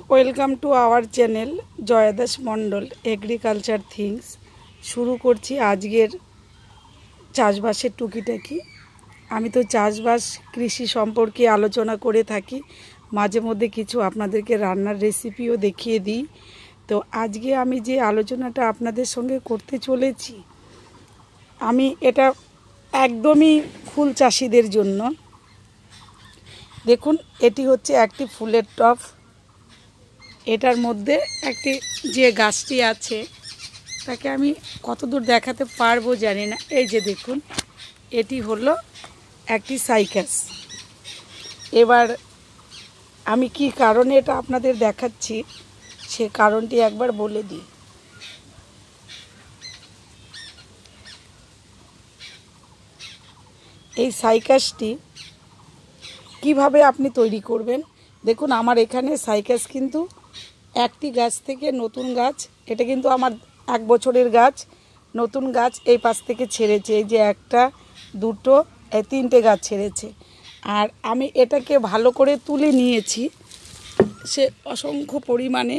Welcome to our channel Joyadas Mondal agriculture things. শুরু করছি আজকের চাষবাসের টুকিটাকি। আমি তো চাষবাস কৃষি সম্পর্কে আলোচনা করে থাকি, মাঝে মধ্যে কিছু আপনাদেরকে রান্নার রেসিপিও দেখিয়ে দিই। তো আজকে আমি যে আলোচনাটা আপনাদের সঙ্গে করতে চলেছি, আমি এটা একদমই ফুল চাষিদের জন্য। দেখুন, এটি হচ্ছে একটি ফুলের টব। এটার মধ্যে একটি যে গাছটি আছে তাকে আমি কতদূর দেখাতে পারবো জানি না। এই যে দেখুন, এটি হলো একটি সাইকাস। এবার আমি কি কারণে এটা আপনাদের দেখাচ্ছি সে কারণটি একবার বলে দিই। এই সাইকাসটি কিভাবে আপনি তৈরি করবেন, দেখুন আমার এখানে সাইকাস কিন্তু একটি গাছ থেকে নতুন গাছ, এটা কিন্তু আমার 1 বছরের গাছ, নতুন গাছ এই পাশ থেকে ছেড়েছে। এই যে 1, 2, 3টে গাছ ছেড়েছে। আর আমি এটাকে ভালো করে তুলে নিয়েছি, সে অসংখ্য পরিমাণে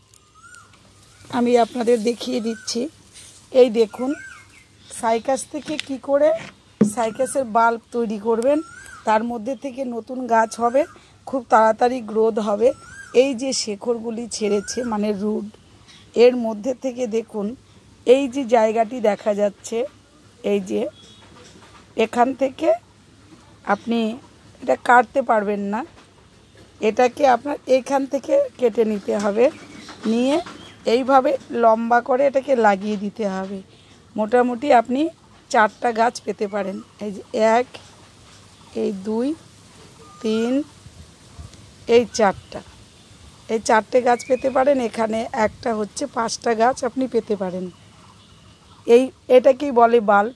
আমি আপনাদের দেখিয়ে দিচ্ছি। এই দেখুন, সাইকাস থেকে কি করে সাইকাসের বাল্ব তৈরি করবেন, তার মধ্যে থেকে নতুন গাছ হবে, খুব তাড়াতাড়ি গ্রোথ হবে। এই যে শেকড়গুলি ছেড়েছে মানে রুট, এর মধ্যে থেকে দেখুন এই যে জায়গাটি দেখা যাচ্ছে, এই যে এখান থেকে আপনি এটা কাটতে পারবেন না, এটাকে আপনার এইখান থেকে কেটে নিতে হবে, নিয়ে এইভাবে লম্বা করে এটাকে লাগিয়ে দিতে হবে। মোটামুটি আপনি 4টা গাছ পেতে পারেন। এই যে 1, এই 2, 3, এই 4টা, এই 4টে গাছ পেতে পারেন। এখানে একটা হচ্ছে 5টা গাছ আপনি পেতে পারেন। এটাকেই বলে বাল্ব।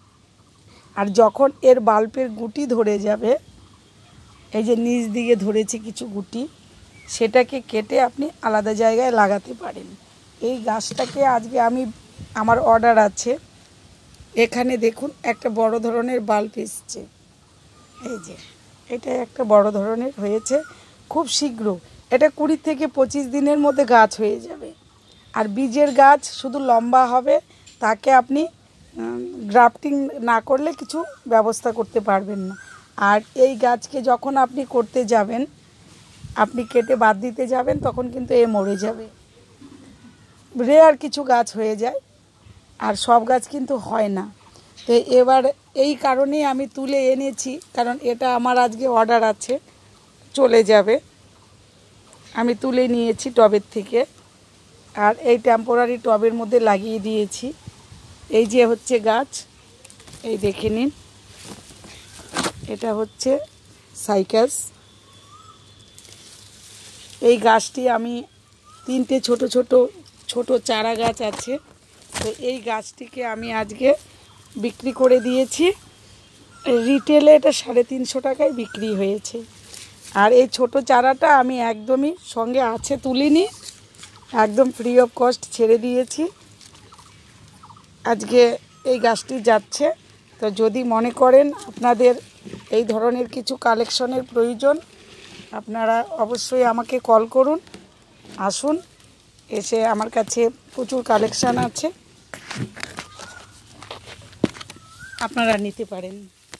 আর যখন এর বাল্বের গুটি ধরে যাবে, এই যে নিচ দিকে ধরেছে কিছু গুটি, সেটাকে কেটে আপনি আলাদা জায়গায় লাগাতে পারেন। এই গাছটাকে আজকে আমার অর্ডার আছে। এখানে দেখুন একটা বড় ধরনের বাল্ব এসছে। এই যে এটা একটা বড় ধরনের হয়েছে, খুব শীঘ্র এটা 20 থেকে 25 দিনের মধ্যে গাছ হয়ে যাবে। আর বীজের গাছ শুধু লম্বা হবে, তাকে আপনি গ্রাফটিং না করলে কিছু ব্যবস্থা করতে পারবেন না। আর এই গাছকে যখন আপনি করতে যাবেন, আপনি কেটে বাদ দিতে যাবেন, তখন কিন্তু এ মরে যাবে। রেয়ার কিছু গাছ হয়ে যায়, আর সব গাছ কিন্তু হয় না। তো এবার এই কারণেই আমি তুলে এনেছি, কারণ এটা আমার আজকে অর্ডার আছে, চলে যাবে। আমি তুলে নিয়েছি টবের থেকে, আর এই টেম্পোরারি টবের মধ্যে লাগিয়ে দিয়েছি। এই যে হচ্ছে গাছ, এই দেখে নিন, এটা হচ্ছে সাইকাস। এই গাছটি আমি 3টে ছোট চারা গাছ আছে, তো এই গাছটিকে আমি আজকে বিক্রি করে দিয়েছি। রিটেলে এটা 350 টাকায় বিক্রি হয়েছে। আর এই ছোট চারাটা আমি একদমই সঙ্গে আছে তুলিনি, একদম ফ্রি অফ কস্ট ছেড়ে দিয়েছি। আজকে এই গাছটি যাচ্ছে। তো যদি মনে করেন আপনাদের এই ধরনের কিছু কালেকশনের প্রয়োজন, আপনারা অবশ্যই আমাকে কল করুন, আসুন, এসে আমার কাছে প্রচুর কালেকশান আছে, আপনারা নিতে পারেন।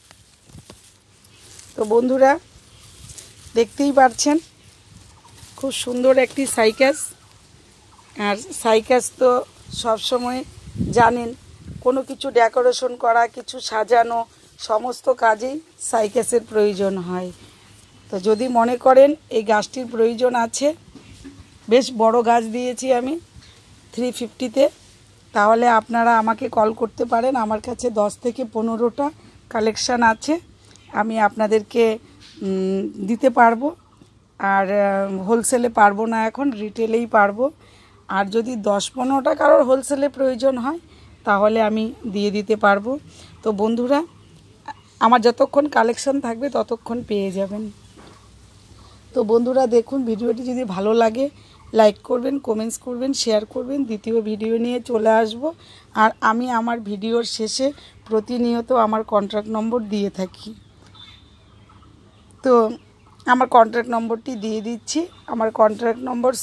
তো বন্ধুরা, দেখতেই পাচ্ছেন খুব সুন্দর একটি সাইকাস। আর সাইকাস তো সবসময় জানেন, কোনো কিছু ডেকোরেশন করা, কিছু সাজানো, সমস্ত কাজেই সাইকাসের প্রয়োজন হয়। তো যদি মনে করেন এই গাছটির প্রয়োজন আছে, বেশ বড় গাছ দিয়েছি আমি 350-তে, তাহলে আপনারা আমাকে কল করতে পারেন। আমার কাছে 10 থেকে 15টা কালেকশান আছে, আমি আপনাদেরকে দিতে পারবো। আর হোলসেলে পারবো না, এখন রিটেলেই পারবো। আর যদি 10-15টা কারোর হোলসেলে প্রয়োজন হয়, তাহলে আমি দিয়ে দিতে পারবো। তো বন্ধুরা, আমার যতক্ষণ কালেকশান থাকবে ততক্ষণ পেয়ে যাবেন। তো বন্ধুরা দেখুন, ভিডিওটি যদি ভালো লাগে লাইক করবেন, কমেন্টস করবেন, শেয়ার করবেন। দ্বিতীয় ভিডিও নিয়ে চলে আসব। আর আমি আমার ভিডিওর শেষে প্রতিনিয়ত আমার কন্ট্যাক্ট নম্বর দিয়ে থাকি। তো আমার কন্ট্যাক্ট নম্বরটি দিয়ে দিচ্ছি। আমার কন্ট্যাক্ট নম্বর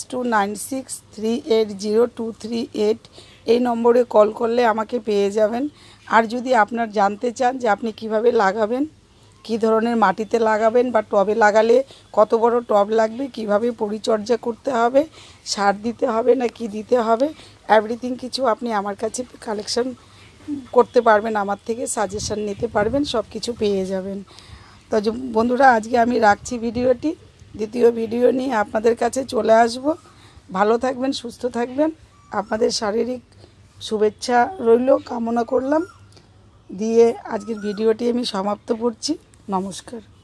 6296380238। এই নম্বরে কল করলে আমাকে পেয়ে যাবেন। আর যদি আপনার জানতে চান যে আপনি কিভাবে লাগাবেন, কী ধরনের মাটিতে লাগাবেন বা টবে লাগালে কত বড় টব লাগবে, কিভাবে পরিচর্যা করতে হবে, সার দিতে হবে না কি দিতে হবে, এভরিথিং কিছু আপনি আমার কাছে কালেকশন করতে পারবেন, আমার থেকে সাজেশন নিতে পারবেন, সব কিছু পেয়ে যাবেন। তো বন্ধুরা, আজকে আমি রাখছি ভিডিওটি। দ্বিতীয় ভিডিও নিয়ে আপনাদের কাছে চলে আসব। ভালো থাকবেন, সুস্থ থাকবেন। আপনাদের শারীরিক শুভেচ্ছা রইল, কামনা করলাম। দিয়ে আজকের ভিডিওটি আমি সমাপ্ত করছি। নমস্কার।